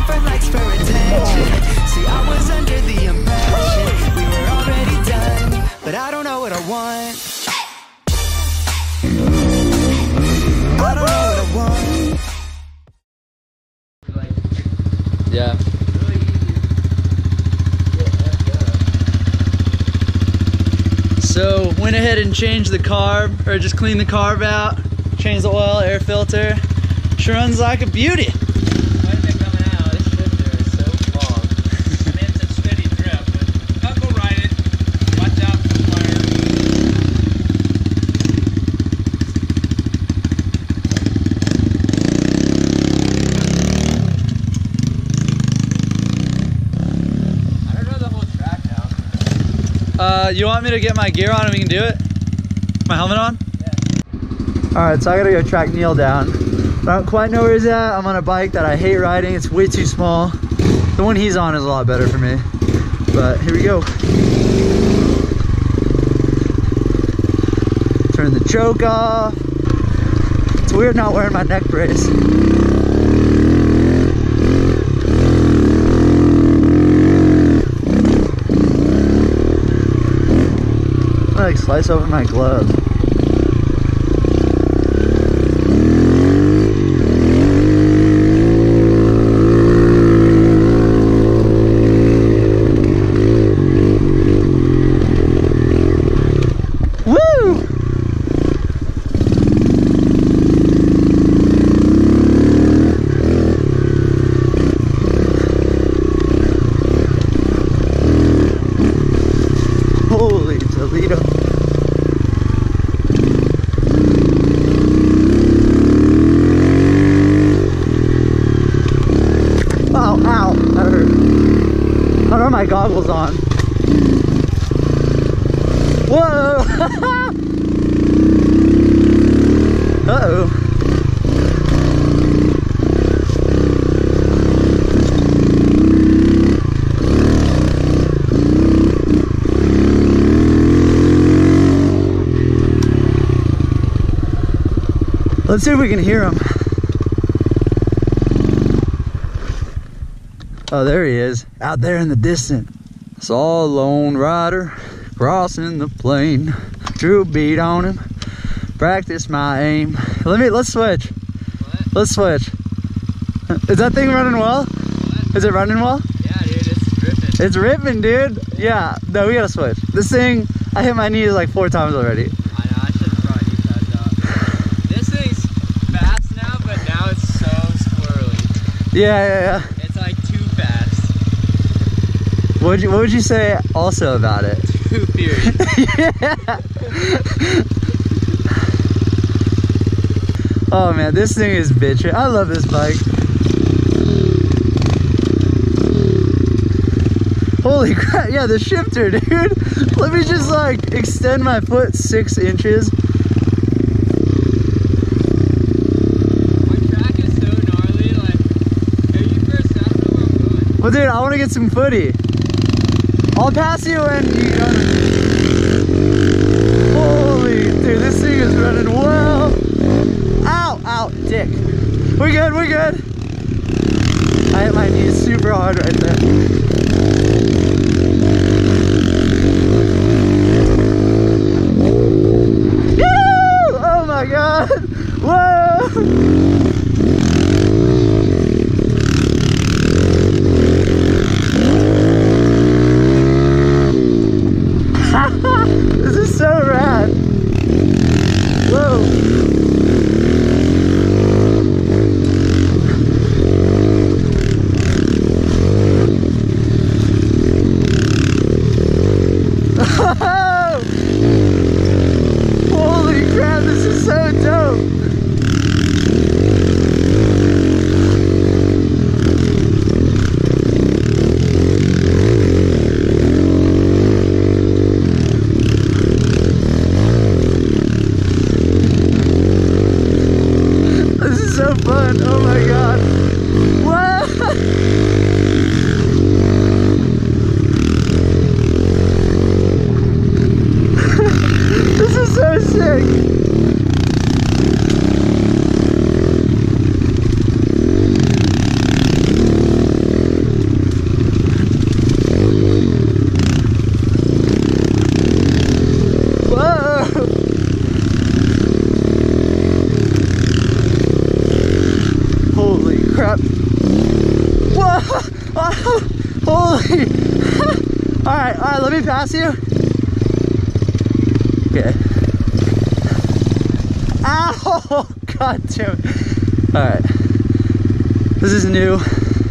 for likes, for attention. See, I was under the impression we were already done, but I don't know what I want. I don't know what I want. Yeah. So went ahead and changed the carb, or just cleaned the carb out, changed the oil, air filter. She runs like a beauty. Quite a bit coming out. This shifter is so long. I mean, it's a steady drip, but I'll go ride it. Watch out for the fire. I don't know the whole track now. You want me to get my gear on and we can do it? My helmet on? Yeah. Alright, so I gotta go track Neil down. I don't quite know where he's at. I'm on a bike that I hate riding. It's way too small. The one he's on is a lot better for me. But here we go. Turn the choke off. It's weird not wearing my neck brace. I like slice open my glove. Holy Toledo. Oh, ow, that hurt. I don't have my goggles on. Whoa! Uh-oh. Let's see if we can hear him. Oh, there he is, out there in the distance. Saw a lone rider crossing the plain. Drew a beat on him, practice my aim. Let's switch. What? Let's switch. Is that thing running well? What? Is it running well? Yeah, dude, it's ripping. It's ripping, dude. Yeah, no, we gotta switch. This thing, I hit my knees like 4 times already. I know, I should have brought you guys up. This thing's fast now, but now it's so squirrely. Yeah. It's like too fast. What would you say also about it? Too furious. Yeah. Oh man, this thing is bitchin'. I love this bike. Holy crap, yeah, the shifter, dude. Let me just like extend my foot 6 inches. My track is so gnarly, like, are you first? I don't know where I'm going. Well, dude, I want to get some footy. I'll pass you and you go. Holy, dude, this thing is running well. Ow, ow, dick. We're good, we're good. I hit my knees super hard right there. Woo! Oh my god! Whoa! This is so rad. Whoa. Holy crap, this is so dope. Holy. All right, let me pass you. Okay. Ow, god damn it. All right, this is new.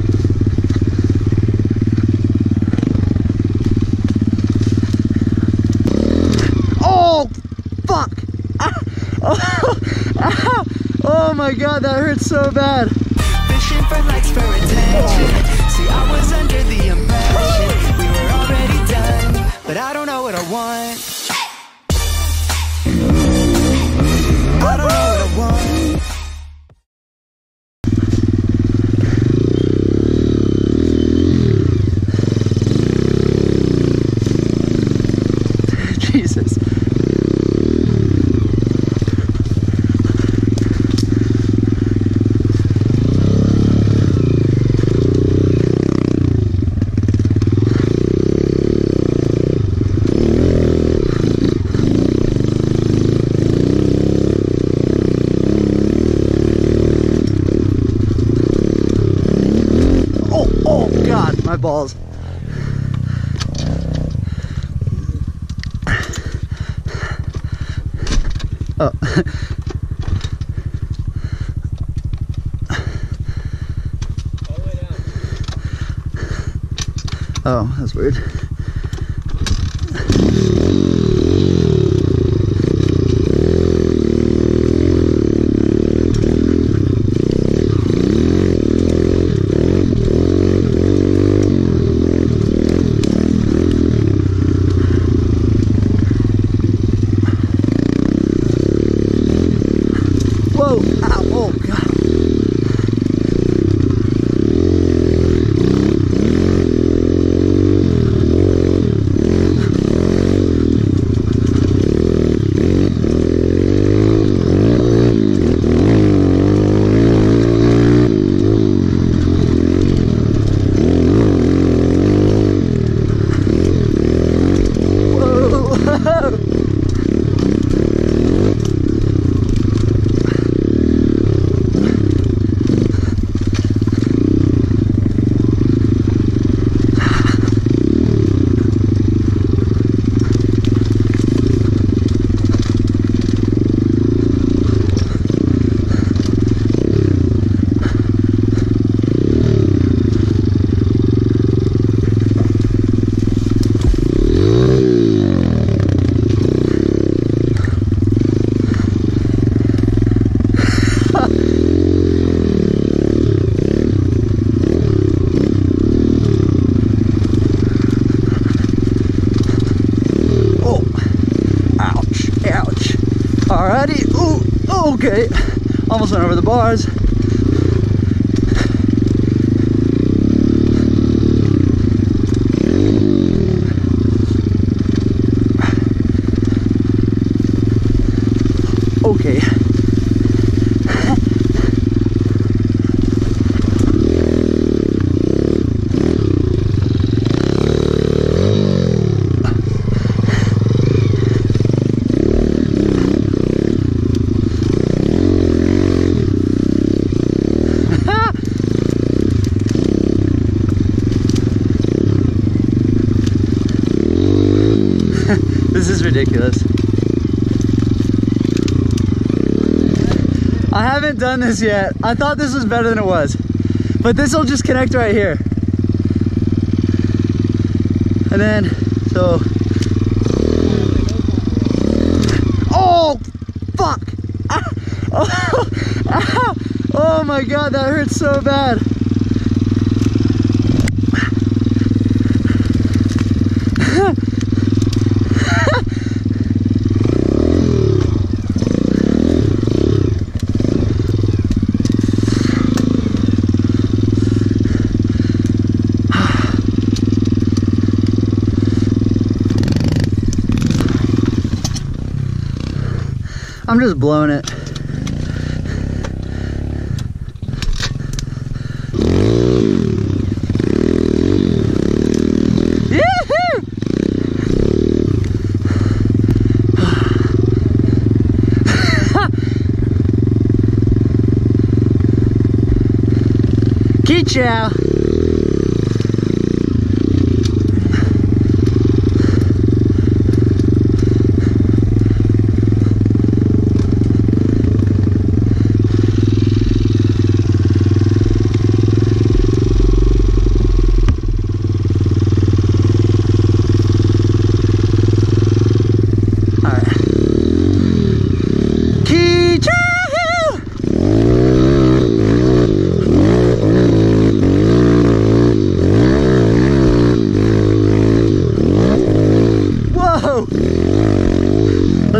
Oh, fuck. Oh my god, that hurts so bad. Fishing for likes, for attention. See, I was under the impression we were already done, but I don't know what I want. I don't know what I want. Jesus. Oh God, my balls. Oh. All the way down. Oh, that's weird. Whoa, ow, oh God. Alrighty, ooh, okay. Almost went over the bars. Okay. This is ridiculous. I haven't done this yet. I thought this was better than it was. But this will just connect right here. And then, so. Oh, fuck. Oh my God, that hurts so bad. I'm just blowing it. Yee-hoo! Key chow.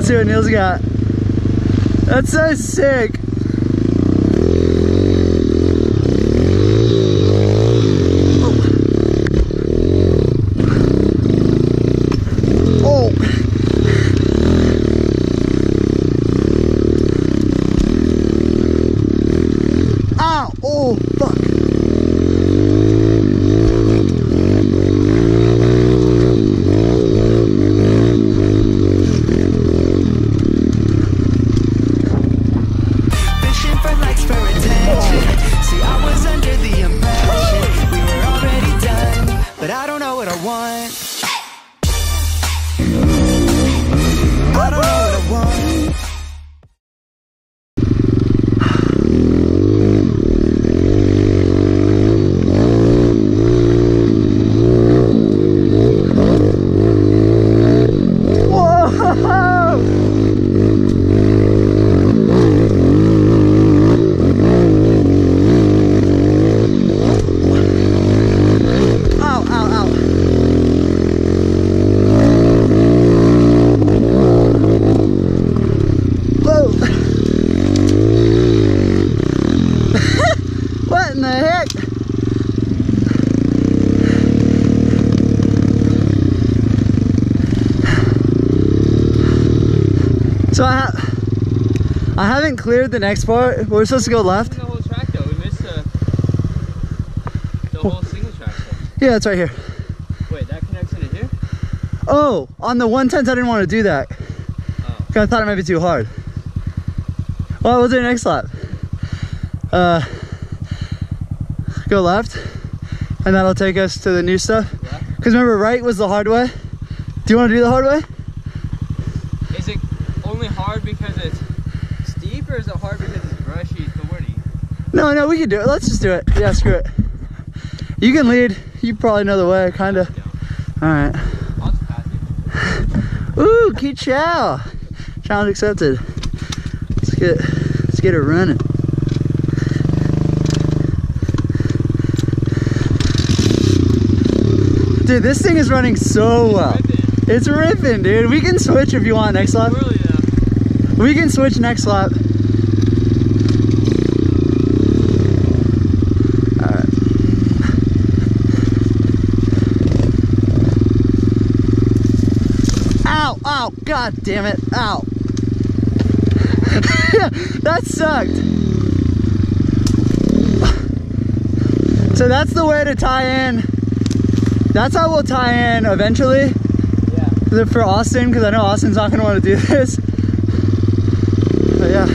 Let's see what Neil's got. That's so sick. So I haven't cleared the next part. We're supposed to go left. The whole track though. We missed the whole single track stuff. Yeah, it's right here. Wait, that connects into here? Oh, on the 110s I didn't want to do that. Oh. Cause I thought it might be too hard. Well, we'll do next lap. Go left, and that'll take us to the new stuff. Because remember, right was the hard way. Do you want to do the hard way? Is it only hard because it's steep, or is it hard because it's brushy, thorny? No, we can do it. Let's just do it. Yeah, screw it. You can lead. You probably know the way, kind of. All right. I'll just pass you. Ooh, Key Chow. Challenge accepted. Let's get it running. Dude, this thing is running so well. It's ripping, dude. We can switch if you want next lap. Really, yeah. We can switch next lap. Alright. Ow, ow, god damn it. Ow. That sucked. So that's the way to tie in. That's how we'll tie in eventually. Yeah. For Austin, because I know Austin's not going to want to do this. But yeah.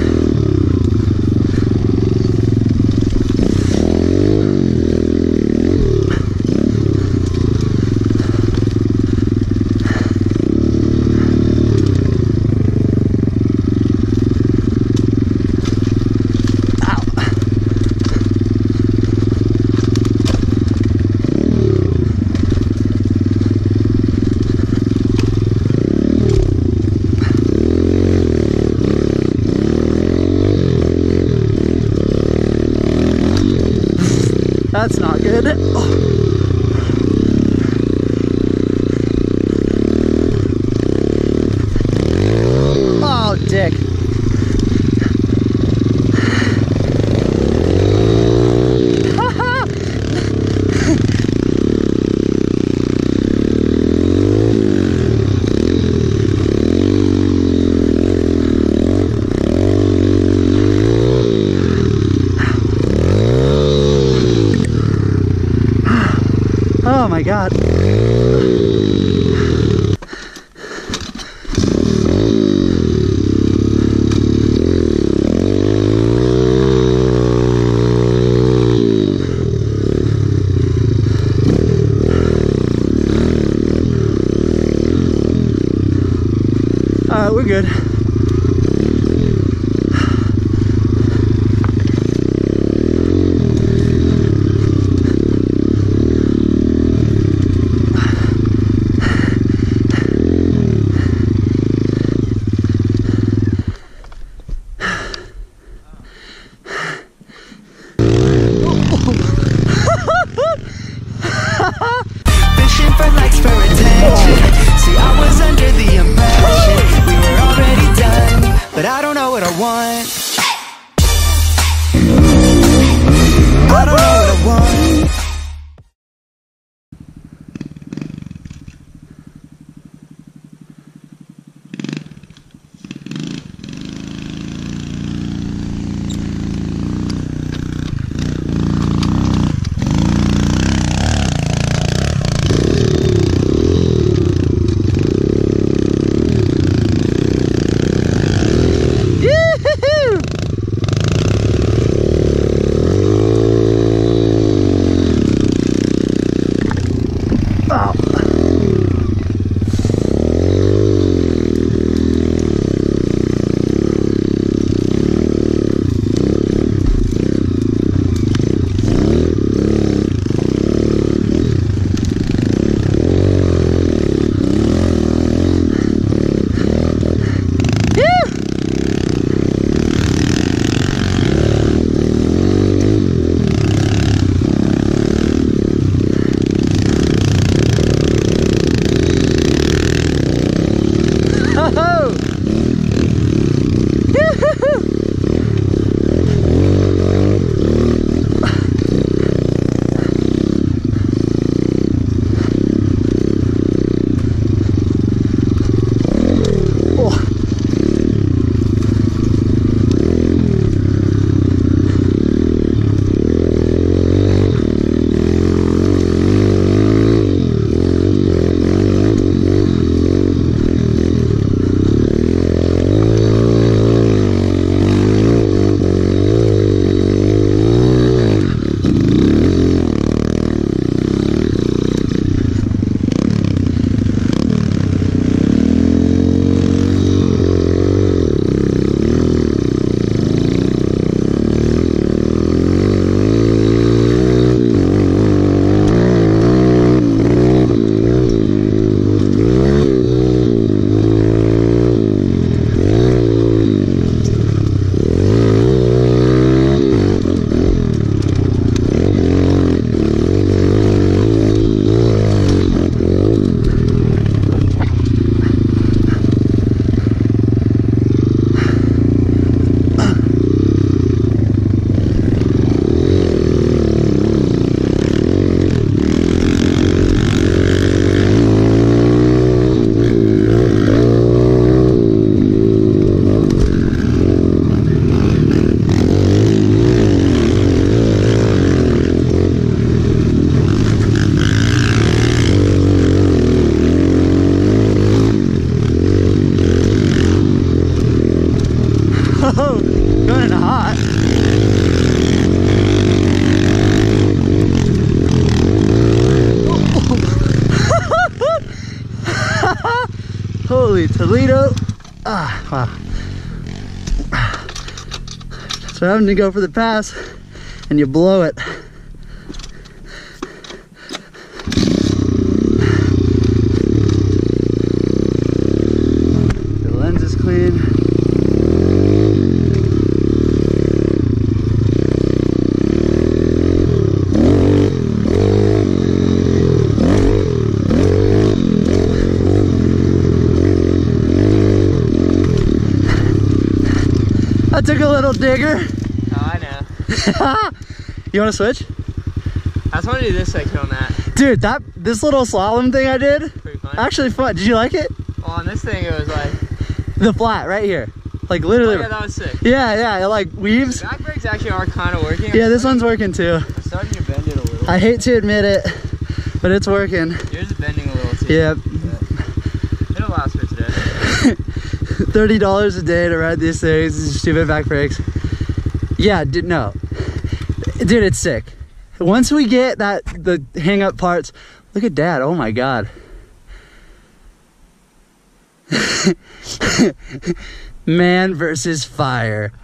That's not good. Oh, dick. Oh my god. Alright, we're good. I want. I don't know what I want. Holy Toledo. Ah, wow. So having to go for the pass and you blow it. The lens is clean. I took a little digger. Oh, I know. You want to switch? I just want to do this like on that. Dude, this little slalom thing I did, Pretty fun. actually fun. Did you like it? Well, on this thing it was like... The flat right here. Like literally. Oh yeah, that was sick. Yeah, it like weaves. The back brakes actually are kind of working. Yeah, this one's working too. I'm starting to bend it a little. I hate to admit it, but it's working. Yours is bending a little too. Yep. It'll last for today. $30 a day to ride these things. These stupid back brakes. Yeah, no. Dude, it's sick. Once we get the hang up parts, look at Dad. Oh my God. Man versus fire.